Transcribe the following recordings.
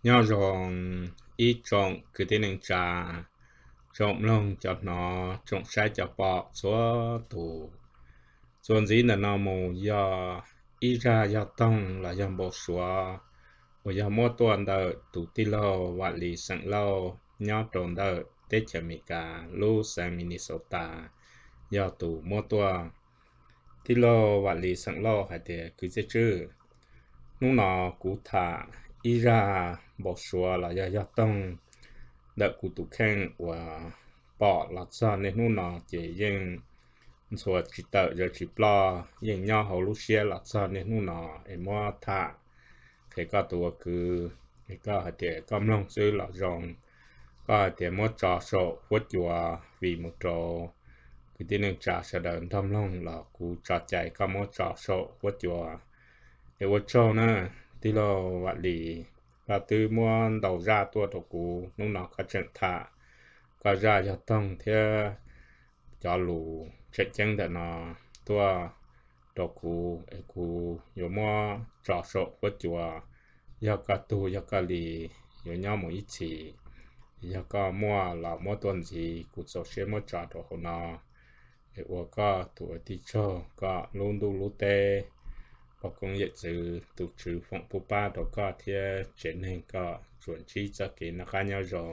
nhau rồng ít trồng cứ thế nên trà trồng lông cho nó trồng sai cho bọ số tủ chuẩn gì là nó mù do ít ra do tông là do bộ số và do mỗi tuần đợi tủ tì lô và lì sẵn lâu nhau trồng đợi tết chả mì cả lu sang Minnesota do tủ mỗi tuần tì lô và lì sẵn lâu hay thì cứ dễ chứ lúc nào cụ thả ít ra bộ số là do tông đợi cụ tụ khen và bỏ là sao nên lúc nào chỉ riêng số chỉ tự giờ chỉ lo riêng nhau hầu lúc xe là sao nên lúc nào em mua thả thì có tụ cứ thì có thể cầm lòngซื้อlà rong có thể mua trò sổ vớt chùa vì một trò cái tiếng trà sẽ đợi thăm lòng là cụ trò chạy có mua trò sổ vớt chùa để vớt trâu nữa tí lo vật lý và từ mua đầu ra tua tổ cụ lúc nào có chuyện thả có ra cho tông theo cho lù chết chân để nó tua tổ cụ cụ有mua trò sổ vớt chùa要个度要个里有nhau một ít chỉ要个mua là mua tuần gì cụ số xe mua trả đồ hồ nó để có tuổi đi cho có luôn đủ lúc tê và công业từ tổ chức phong phú ba đó có theo chuyển hình có chuẩn chỉ cho cái nó khác nhau rồi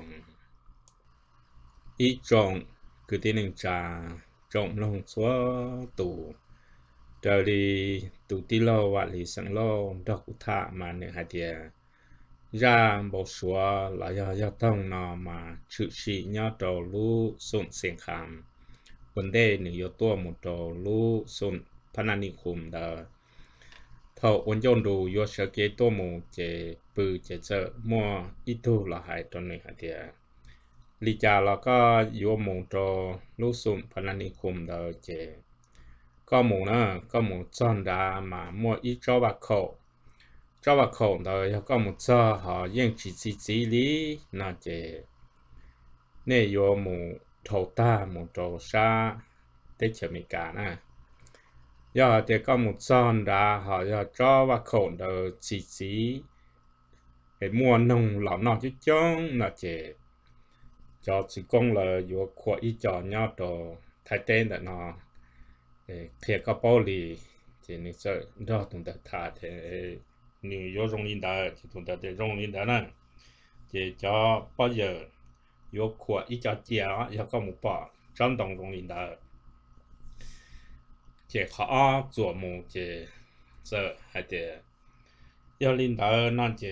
ít trồng cứ tiến hành trà trồng lông số tủ trời đi tủ tí lô và lì sẵn lô đọc thả mà nè hai tiề ra bộ số là do tông nó mà chữ sĩ nhau đầu lú sụn xiên khám vấn đề nếu yếu tố một đầu lú sụn panani khum đờ thầu ôn dôn đủ yếu sở kế tô mù chế bự chế trợ mua ít thu là hai tuần này hai tiề lý trả là có yếu mù đầu lú sụn panani khum đờ chế có mù nữa có mù chọn ra mà mua ít cho bà khổ đời có một cho họ yên chỉ lý nó chỉ nên yếu mù thầu ta mù trầu xa để chờ mình cả nè giờ thì có một chọn ra họ cho bà khổ đời chỉ cái mua nông lão nọ chứ chông nó chỉ cho chỉ công là yếu của ít cho nhau đồ thay tên là nó khi có bao lì thì nó sẽ đó tụng được thả thì nếu có rong linh đá thì tụng được để rong linh đá này thì cho bao giờ có của ít cho chia có một bỏ trong đồng rong linh đá thì họ做梦thì这还得要领导那就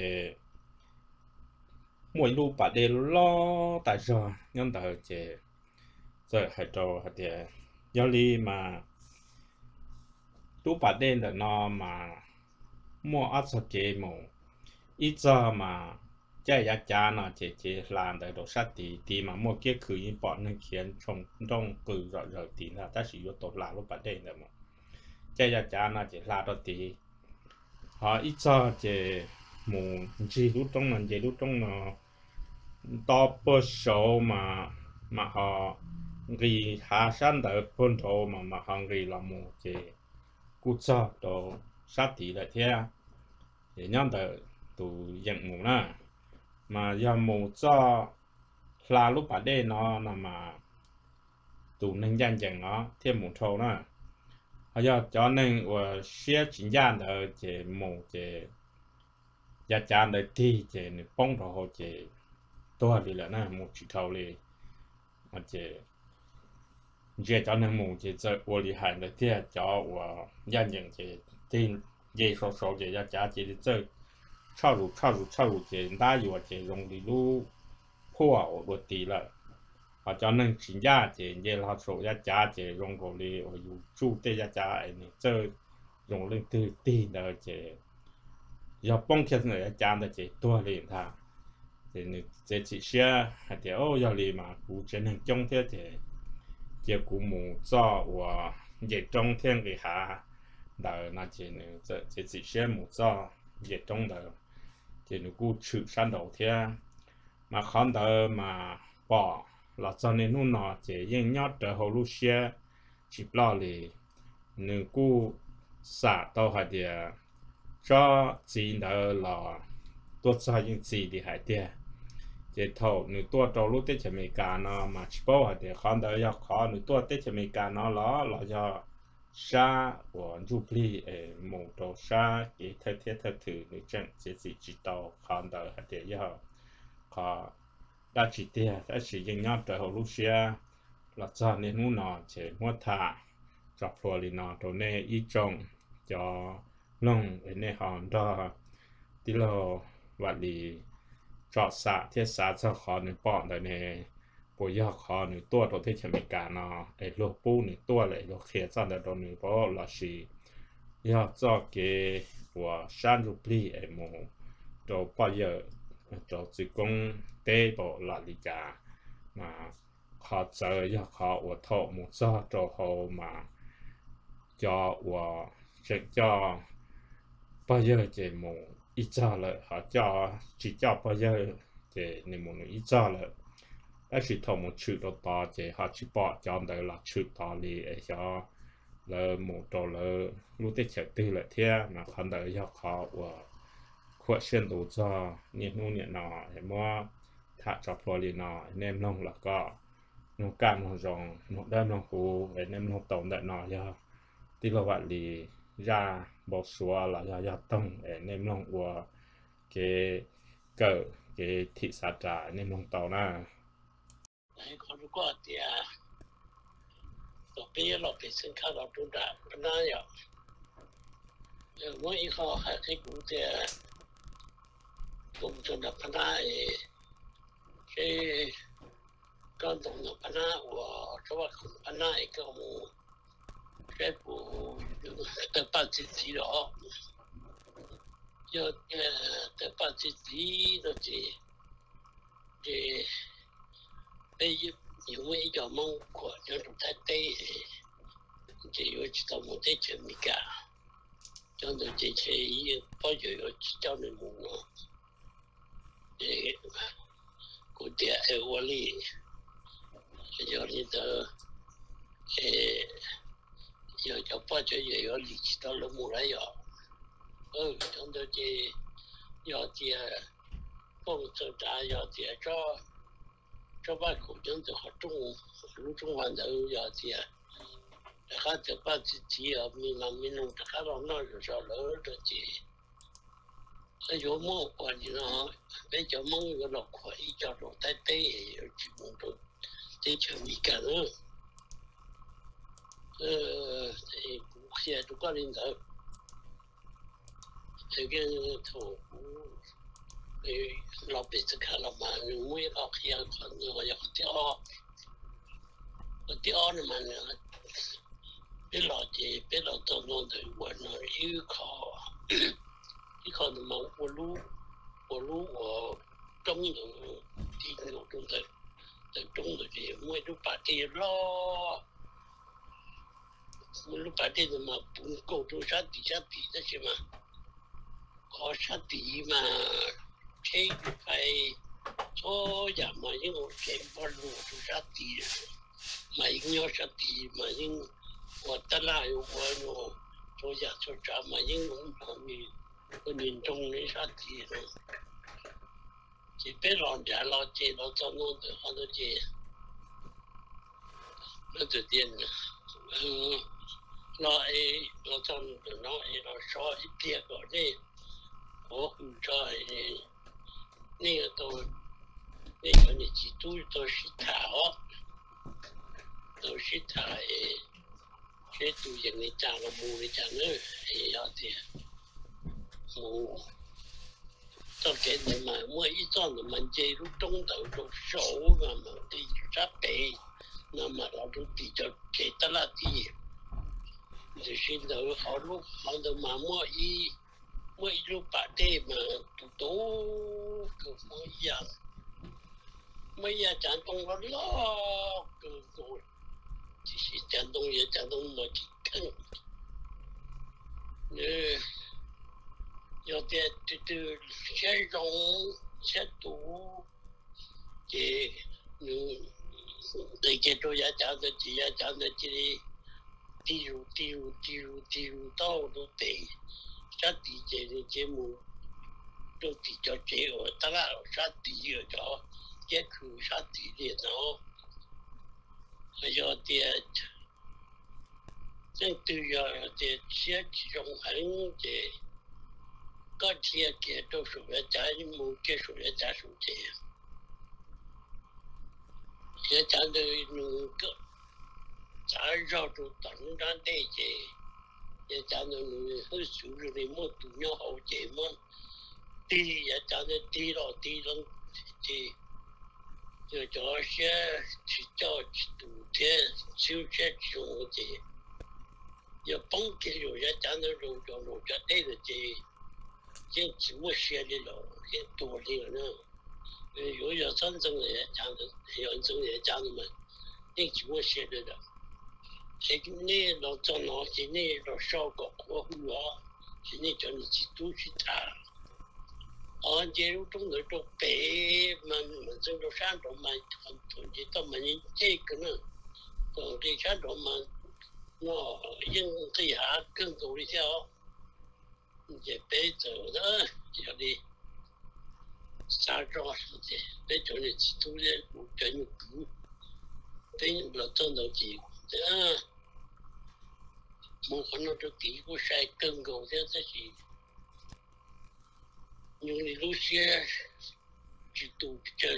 mỗi lúc bắt đầu lo tại sao nhân đạo thì这还都还得要哩嘛lúc bắt đầu là nó mà mua áo sơ kế mù ít giờ mà chạy giá giá nó chỉ làm được đồ sát thì mà mua kia khử những bọn nó khiến trong cử rồi thì là ta sử dụng tốt là lúc bắt đầu rồi mà chạy giá nó chỉ là đó thì họ ít giờ chỉ mù chỉ lúc trong nó to bớt số mà họ ghi hạ sản được phân thổ mà họ ghi là mù chỉ cú cho đồ sát thì lại theo để nhóm đỡ tụ nhận mù na mà do mù cho là lúc bắt đây nó mà tụ nên dành dành nó thêm mù thâu na do cho nên và xe chính gian đỡ chế mù chế giá chán đỡ thì chế bông đồ hồ chế tôi đi là na mù chỉ thâu đi mà chế chế cho nên mù chế giờ vô lý hại được thế cho và gia đình chế tin chế số chế giá giá chế giờ trao rủ chế đãอยู่chế dùng đi lu phua ở bờ tì là và cho nên chính giá chế chế là số giá giá chế dùng cổ đi ởอยู่chủ tế giá giá này giờ dùng lên từ tì là chế giờ bông kia nữa giá là chế tua liền thà chế chỉ xe hay thì ô giờ liền mà cụ chế nên trong thế chế chế cụ mù cho và dễ trong thiên cái hạ đời là chế nữa chế chỉ xe mù cho dễ trong đời chế nó cụ chịu san đầu thế mà không đời mà bỏ là cho nên nó nọ chế yên nhót đời hậu lúc xe chỉ lo lì nó cụ xả tàu hay thì cho chỉ đời là tua cho những gì thì hại tiền chế thầu nữ tua trâu lúc tết chả mấy cả nó mà chỉ bảo hại tiền con đời do khó nữ tua tết chả mấy cả nó là do sa của Jubilee một đầu sa cái thay thế thay thử nữ chân chế chỉ tàu con đời hại tiền do khó đã chỉ tiền đã chỉ dùng nhau trời hậu lúc xưa là cho nên nu nọ chế mua thả chọc phù li nọ đồ nè ý trồng cho nông ở nè hòn đó tí lô vật li cho xã thiết xã cho khó nữ bọn đời nè bùi do khó nữ tua đồ thế chả mấy cả nọ ấy lô bu nữ tua lại lô khía cho đời đồ nữ bó là xì do cho cái của san rục li ấy mù đồ bao giờ đồ chỉ công tế bộ là li cả mà khó chờ do khó của thọ một do đồ hồ mà cho của sẽ cho bao giờ chỉ một ít cho là họ cho chỉ cho bao giờ chỉ nên một ít cho là đã chỉ thầu một chữ đồ to chỉ họ chỉ bỏ cho đời là chữ to li để cho là một đồ là lúc tết chạy tư lại thế mà không đời cho họ của khuất xuyên đồ cho nhiệt nu nhiệt nọ để mua thả cho phò li nọ nem nông là có nó cam nó rong nó đâm nó cũ để nem nó tổng đại nọ cho tí là vậy thì ra bộ số là ra tông để nem nông của cái cỡ cái thị xã trà nem nông tàu na còn có thì tôi bây giờเราไปซื้อข้าวเราดูได้ปนายอ่ะเมื่ออีกข้อหาที่กูจะผมจะนับปนายที่ก็ต้องนับปนายว่าเพราะว่าปนายก็มูแค่กูแต่ปัจจุบันหรอ要แต่ปัจจุบัน都是被因为一个蒙古就是在对，就有知道我在全米干，讲到这些也包就有叫你蒙了，古典我里有你的有包就也有理解到了木来要，讲到这要这工作站要这这把口讲的好重，路中环的要这，还这把自己要民弄这还到那就少了这这，那有梦过你呢，别叫梦有老快，一叫做带带也有几分钟，这就没干了，这不写都管领导，这个头。老辈子看了嘛，我也老黑暗看，我要掉了嘛，别老早弄的，我那又考的嘛，我中的地那种的，在中的这，我就把这捞，我就把这个嘛，不够住山底下比的去嘛，考山底嘛。这个拍错呀嘛，因为我全部路都杀敌，嘛因要杀敌嘛因我得啦有我做下做啥嘛因我旁边个民众的杀敌了，这边老家老街老早弄的好多街，那就点了，老早弄的老少一点个的，我很少那个那个你记住都是他哦，都是他这都人的讲了木的讲了也要的木，到给你们我一早你们这路中头都熟了嘛，这啥北，那么老都比较给的那地，就是都好路好的嘛我一路把这嘛都跟我一样，我也讲东了老个多，就是讲东也讲东我去看，有的先容先读，这那些都要讲的，只要讲的这里，地入道都得。这地这的节目都比较这个，当然啥地个叫，也可啥地的，然后还要的，这都要的些其中很的，个体给都属于咱们给属于咱属的，也咱的那个，咱绕着当然的这，也咱的很熟悉的么都要好这么。地也讲的地了，地上地就叫些去叫去土天，就些种的，也帮给有些讲的路叫路叫那个的，也做些的了，也多的呢。有些真正的也讲的，有真也讲的嘛，也做些的了。这个呢，老早老些呢，老少个过户啊，现在叫你去都去谈。这种中的都北们这种山东们很土地，他们这个呢，这山东们，因这下更多一些哦，这北走的这里山庄是的，北走的几多人不真不，北不挣到几的，我可能就第一个晒更高的这些。因为路线就都比较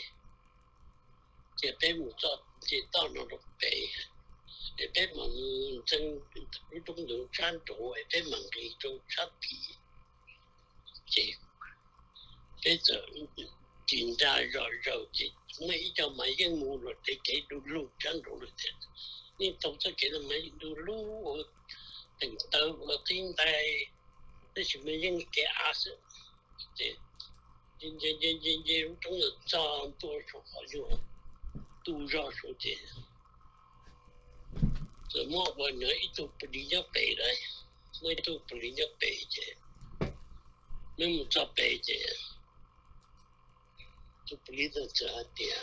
这北木造这到那个北，这北门真那种有山多，北门的一种差别，这这紧张绕这，每一条马英木了，这给路山多了的，你都是给他们路我等到我现在那什么人给阿是。这中的涨多少好像都让说的，怎么我呢一都不理解北来，我都不理解北的，那么找北的，都不理解这点。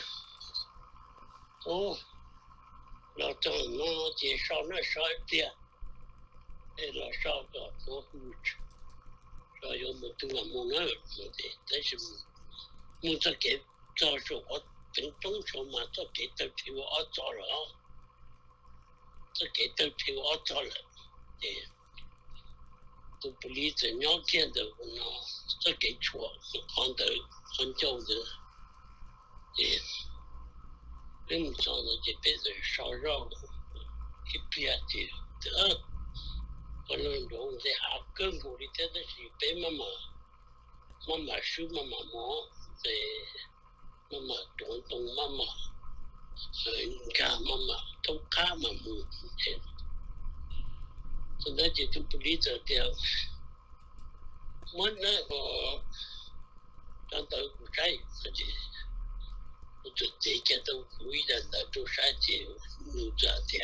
老张我介绍那少点，老少个多护持。说有么多啊，么那的，但是我这给早说我等中秋嘛，这给都替我做了，这给都替我做了，对，都不理解了解的我呢，这给错，看到很久的，对，人上的这辈子烧肉，一边的，可能用的还更多的，这是被妈妈手妈妈摸，妈妈动妈妈，你看妈妈都看妈妈，现在这就不理解掉。我那个刚到古山自己，我就这个都不一样的，就山去路这点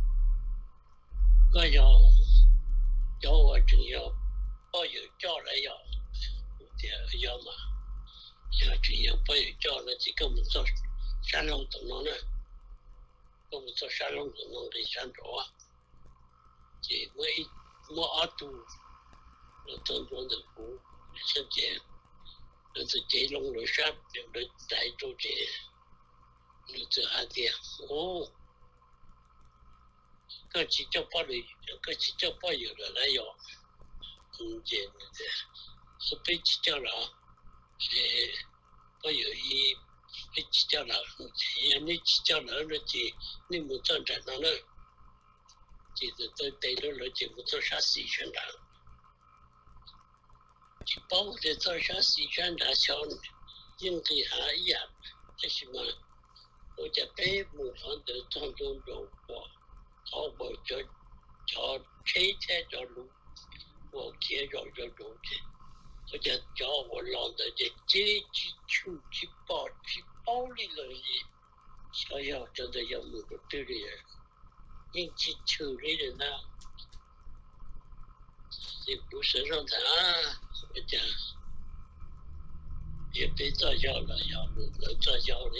我要我真要，我有叫来要，要嘛，要真要不有叫了，就跟我们做山龙东龙呢，跟我们做山龙东龙的山庄啊，这我阿杜，我东东的湖，现在那是这龙的山，有的带着这，有这还点个只叫包里，个只叫包有的来要，这是被只叫了啊，我有被只叫了，你只叫了那这你们站在那呢，就是都带着了这不做啥事情了，就包括在做啥事情了，小应该还一样，这是嘛，我在北部方的当中有过。我就叫车车叫路，我接着就路的，我就叫我老的这几处去包里了的，想要真的要那个对的人，你去求的人呐，也不是让他我讲也别再要了，要能再要的。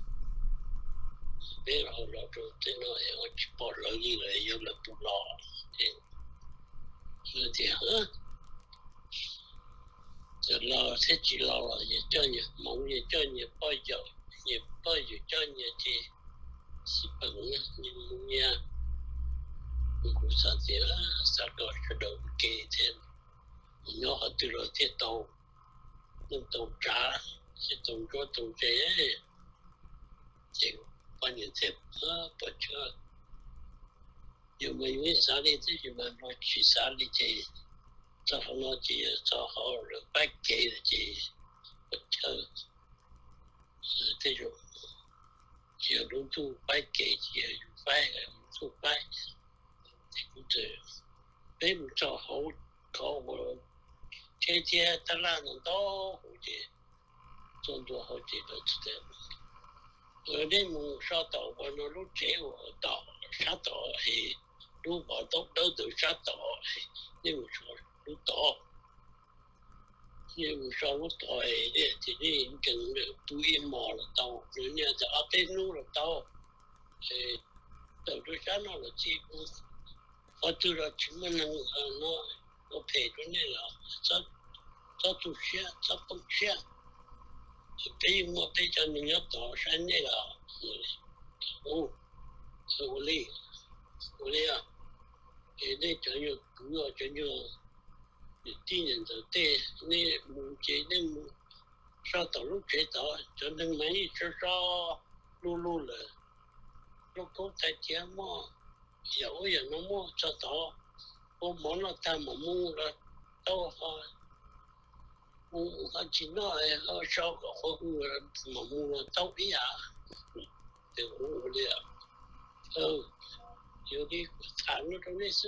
别老就这个我去报人一个有了不老，是这样就老才知老了，也叫你忙，也叫你包药，也包药叫你去西本啊，你们呀，我啥子啦，啥个是都给钱，你要好对了，这都那都渣，这动作动这，这把你这不错，有没有啥的这些嘛，我去啥的这。做好了这做好了摆给的这不错，这种小路途摆给这摆路摆，这个这没不做好搞我天天在那弄到或者做好这个是的，我那么啥到我那路这我到啥到嘿，路跑都啥到嘿，那么说路到。因为上路大的，这里跟不一毛了到，人家在阿边路了到，到这山上了几乎，我做了怎么能那我陪着你了，这做些，这不些，陪我陪着你要到山那个，我累啊，那真有主要真有。敌人就对你目前你上道路知道，就能买一只少路了，路口在天嘛，有人那么知道，我忙了他们忙了，到我今那还少个好我忙了到呀，对我了，有的谈了这事，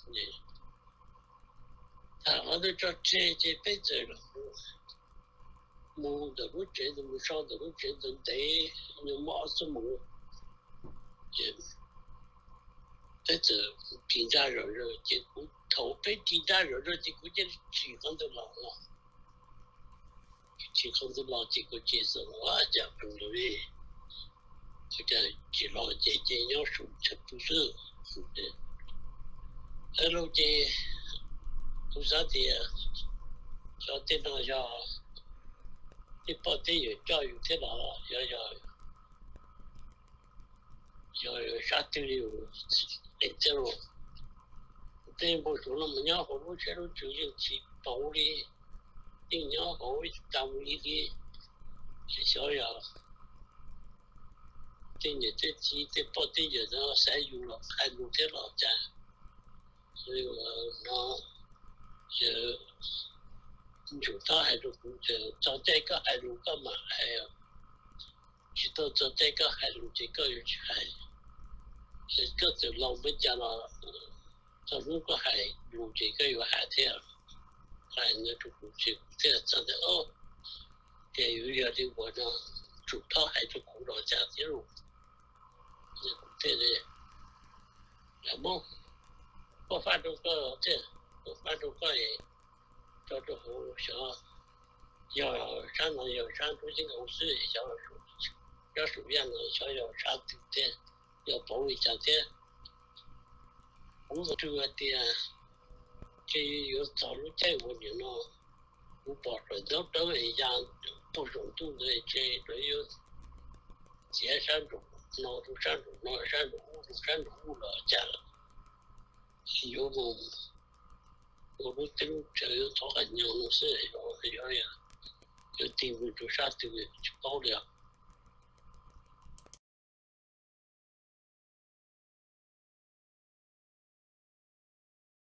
我都叫这辈子了，忙的不觉得，少的不觉得得，你忙什么？这平价肉结果头被平价肉结果这几方都老了，几方都老结果接受我讲不对，我讲几老姐要数这不是，老姐不啥的，小电脑下。你把这有教育在哪？要啥都有，这种，这不说了嘛？娘好多钱都就有去包的，你娘好单位的，小呀，这你这几这把这有人晒有了，还有在老家，所以我就。就他还是找这个还是干嘛？哎呀，知道找这个还是这个又去还，这个就老没讲了。这如果还有这个有还这样，还那就不去这样真的哦。这有点的我呢，主他还是古老家的路，这个什么，我发这个这，我发这个也。这之后想要山东有山中心公司要属院的想要啥对的，要保卫下的，我这个店这有早路在我里呢，我保证都一样不松动的这都有结山中，脑中山中，脑山中，雾中山中雾了加了，有个。我们这有做很nhiều事，有地位做啥地位去保了。